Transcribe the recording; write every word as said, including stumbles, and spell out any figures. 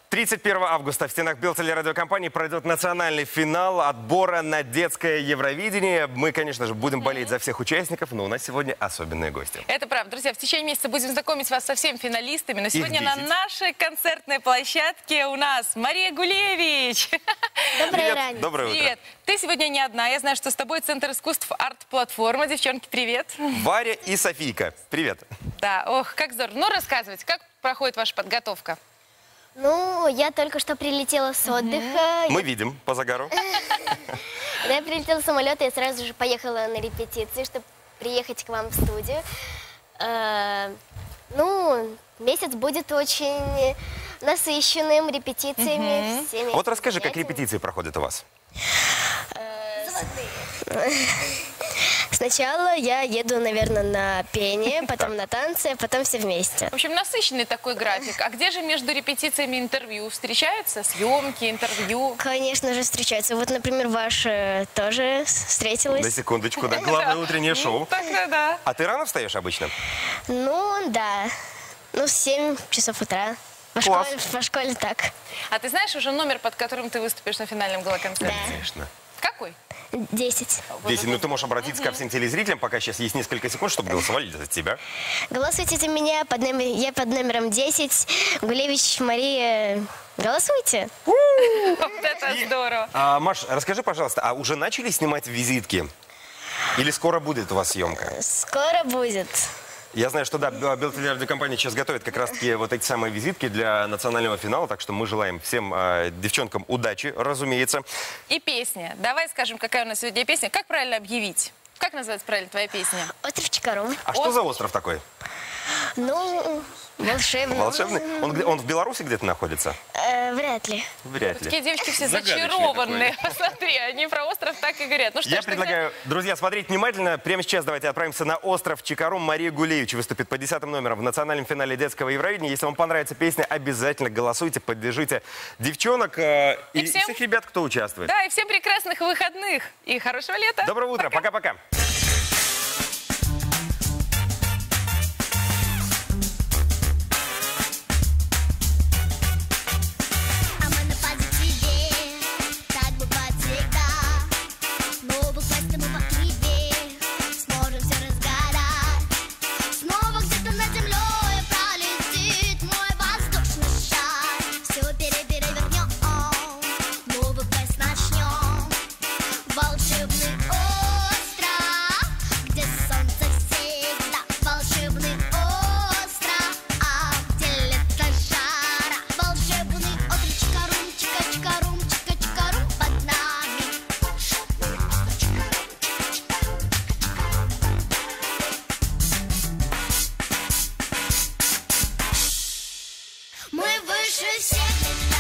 тридцать первого августа в стенах Белтелерадиокомпании пройдет национальный финал отбора на детское Евровидение. Мы, конечно же, будем болеть за всех участников, но у нас сегодня особенные гости. Это правда. Друзья, в течение месяца будем знакомить вас со всеми финалистами. Но сегодня на нашей концертной площадке у нас Мария Гулевич. Доброе утро. Доброе утро. Привет. Ты сегодня не одна. Я знаю, что с тобой Центр искусств «Арт-платформа». Девчонки, привет. Варя и Софийка. Привет. Да, ох, как здорово. Ну, рассказывайте, как проходит ваша подготовка? Ну, я только что прилетела с отдыха. Мы видим по загару. Когда я прилетела с самолета, я сразу же поехала на репетиции, чтобы приехать к вам в студию. Э, ну, месяц будет очень насыщенным репетициями. всеми Вот расскажи, как мероприятиями. репетиции проходят у вас. Сначала я еду, наверное, на пение, потом на танцы, а потом все вместе. В общем, насыщенный такой график. А где же между репетициями интервью? Встречаются? Съемки, интервью? Конечно же, встречаются. Вот, например, ваша тоже встретилась. На секундочку, да. Главное утреннее шоу. Тогда да. А ты рано встаешь обычно? Ну, да. Ну, в семь часов утра. Во Класс. школе, во школе так. А ты знаешь уже номер, под которым ты выступишь на финальном галоконцерте? Да. Конечно. Какой? Десять. Десять. Ну, ты можешь обратиться ко всем телезрителям, пока сейчас есть несколько секунд, чтобы голосовали за тебя. Голосуйте за меня, под номер, я под номером десять. Гулевич Мария. Голосуйте. Вот это здорово. А, Маш, расскажи, пожалуйста, а уже начали снимать визитки? Или скоро будет у вас съемка? Скоро будет. Я знаю, что да, Белтелерадиокомпания сейчас готовит как раз-таки вот эти самые визитки для национального финала, так что мы желаем всем э, девчонкам удачи, разумеется. И песня. Давай скажем, какая у нас сегодня песня. Как правильно объявить? Как называется правильно твоя песня? Остров Чикарум. А что за остров такой? Ну, волшебный. Волшебный? Он, где- он в Беларуси где-то находится? Э, вряд ли. Вряд Такие ли. девочки все Загадочный зачарованные. Посмотри, они про остров так и говорят. Ну что Я ж, тогда- предлагаю, друзья, смотреть внимательно. Прямо сейчас давайте отправимся на остров Чикарум. Мария Гулевич выступит по десятым номерам в национальном финале детского Евровидения. Если вам понравится песня, обязательно голосуйте, поддержите девчонок э, и, И всем- всех ребят, кто участвует. Да, и всем прекрасных выходных. И хорошего лета. Доброго утра. Пока-пока. А мы на позитиве, так бывает всегда. Снова власть мы в активе, сможем все разгадать. Снова где-то над землей пролетит мой воздушный шар. Все перевернем, новый квест начнем. Волшебный остров, где солнце всегда. Волшебный остров, а где лето жара. Волшебный остров Чикарум, чика Чикарум, чика Чикарум под нами. Мы выше всех.